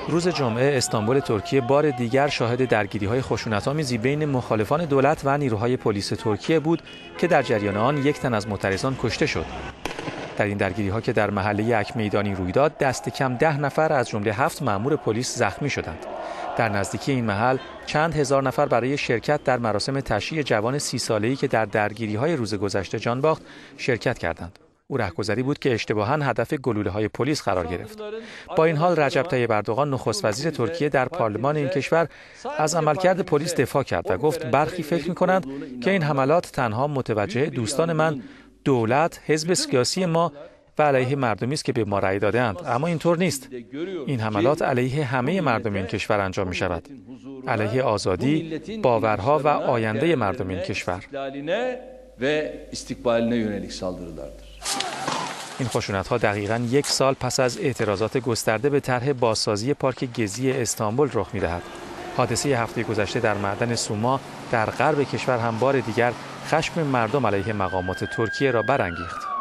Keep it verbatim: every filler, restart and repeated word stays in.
روز جمعه استانبول ترکیه بار دیگر شاهد درگیری‌های خشونت‌آمیزی بین مخالفان دولت و نیروهای پلیس ترکیه بود که در جریان آن یک تن از معترضان کشته شد. در این درگیری‌ها که در محله یک میدانی روی داد، دست کم ده نفر از جمله هفت مأمور پلیس زخمی شدند. در نزدیکی این محل چند هزار نفر برای شرکت در مراسم تشییع جوان سی ساله‌ای که در درگیری‌های روز گذشته جان باخت شرکت کردند. او رهگذری بود که اشتباهاً هدف گلوله‌های پلیس قرار گرفت. با این حال رجب طیب اردوغان نخست وزیر ترکیه در پارلمان این کشور از عملکرد پلیس دفاع کرد و گفت برخی فکر می‌کنند که این حملات تنها متوجه دوستان من، دولت، حزب سیاسی ما و علیه مردمی است که به ما رأی داده‌اند، اما اینطور نیست. این حملات علیه همه مردم این کشور انجام می‌شود، علیه آزادی، باورها و آینده مردم این کشور. این خشونت‌ها دقیقاً یک سال پس از اعتراضات گسترده به طرح بازسازی پارک گزی استانبول رخ می‌دهد. حادثه هفته گذشته در معدن سوما در غرب کشور هم بار دیگر خشم مردم علیه مقامات ترکیه را برانگیخت.